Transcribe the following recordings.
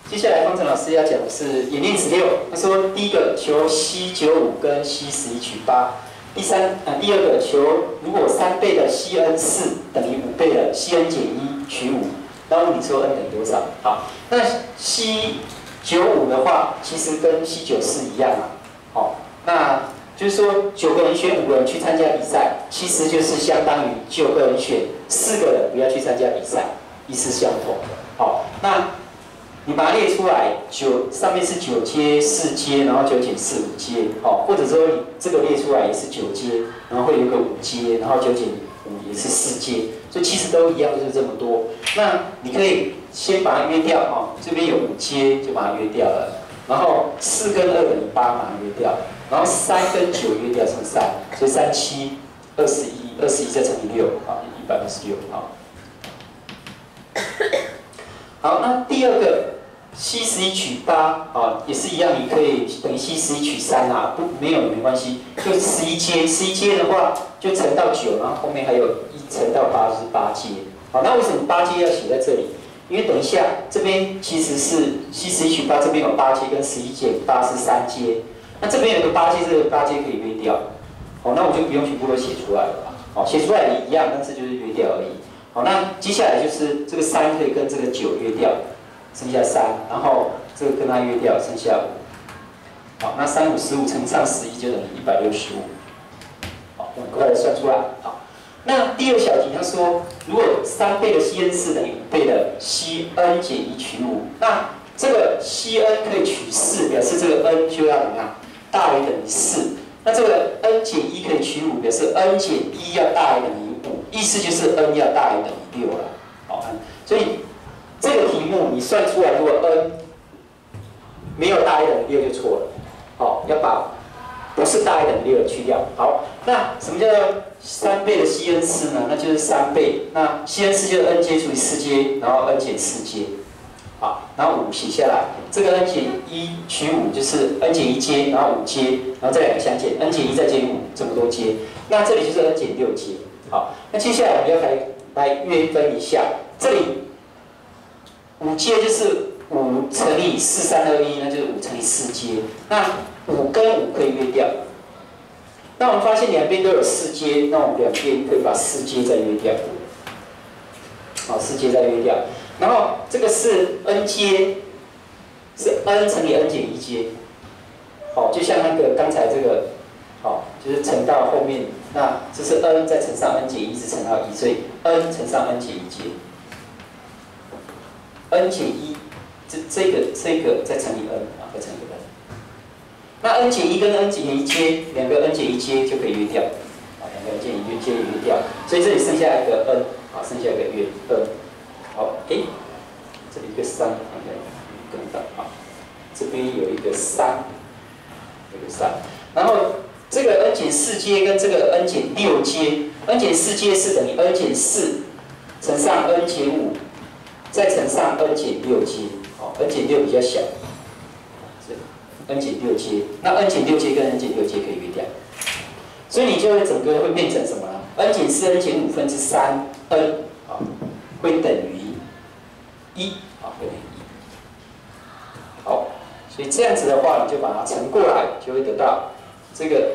接下来方程老师要讲的是演练16，他说第一个求 C95 跟 C11取8，第二个求如果3倍的 Cn4等于5倍的 Cn 减1取5，那问你说 n 等于多少？好，那 C95 的话，其实跟 C94一样啊，好，那就是说9个人选5个人去参加比赛，其实就是相当于9个人选4个人不要去参加比赛，意思相同的。好，那你把它列出来，9上面是9阶4阶，然后9减4 5阶，好，或者说你这个列出来也是9阶，然后会有一个5阶，然后9减5也是4阶，所以其实都一样，就是这么多。那你可以先把它约掉，哈，这边有5阶就把它约掉了，然后4跟2等于8，把它约掉，然后3跟9约掉乘3，所以3、7、21再乘以6，啊，126，好。好，那第二个 C11取8啊，也是一样，你可以等于 C11取3啊，没有也没关系，就11阶，11阶的话就乘到9，然后后面还有1乘到8就是8阶。好，那为什么8阶要写在这里？因为等一下这边其实是 C11取8，这边有8阶跟11减8是3阶，那这边有个8阶，这个8阶可以约掉。好，那我就不用全部都写出来了。好，写出来也一样，但是就是约掉而已。好，那接下来就是这个3可以跟这个9约掉，剩下3，然后这个跟它约掉，剩下5。好，那3、5、15乘上11就等于165。好，很快的算出来。好，那第二小题他说，如果3倍的 Cn4等于5倍的 Cn 减1取5，那这个 Cn 可以取4，表示这个 n 就要怎么样？大于等于4。那这个 n 减1可以取5，表示 n 减1要大于等于5，意思就是 n 要大于等于6了。好，所以这个题目你算出来，如果 n 没有大于等于6就错了。好，要把不是大于等于6的去掉。好，那什么叫3倍的 Cn4呢？那就是3倍，那 Cn4就是 n 阶除以4阶，然后 n 减4阶。好，然后5写下来，这个 n 减1取5就是 n 减1阶，然后5阶，然后这两个相减 ，n 减1再减5，这么多阶，那这里就是 n 减6阶。好，那接下来我们要来约分一下，这里5阶就是5乘以4321，那就是5乘以4阶，那5跟5可以约掉。那我们发现两边都有4阶，那我们两边可以把4阶再约掉。好，4阶再约掉。然后这个是 n 阶，是 n 乘以 n 减1阶，好，就像那个刚才这个，好，就是乘到后面，那这是 n 再乘上 n 减1是乘到1，所以 n 乘上 n 减1阶 ，n 减1，这个再乘以 n 啊，再乘以 n， 那 n 减1跟 n 减1阶，两个 n 减1阶就可以约掉，啊，两个 n 减1阶约掉，所以这里剩下一个 n， 啊，剩下一个约 n。好，这里一个3，跟到啊，这边有一个3，有个3，然后这个 n 减4阶跟这个 n 减6阶 ，n 减4阶是等于 n 减4乘上 n 减5，再乘上 n 减6阶，好 ，n 减6比较小，是 n 减6阶，那 n 减6阶跟 n 减6阶可以约掉，所以你就会整个会变成什么呢 ？n 减4 n 减5分之3 n， 好，会等于1，啊，会等于1。好，所以这样子的话，你就把它乘过来，就会得到这个，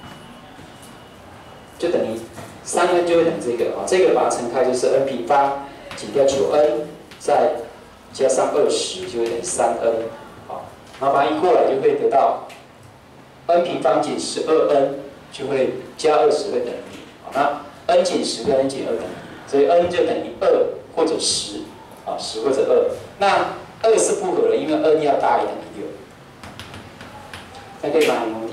就等于3n就会等于这个啊，这个把它乘开就是 n 平方减掉9n， 再加上20，就会等于3n。好，然后把它移过来，就会得到 n 平方减12n， 就会加20会等于1。好，那 n 减10跟 n 减2等于1，所以 n 就等于2或者10。啊，10或者2，那2是不合的，因为n要大于等于6，那可以吗？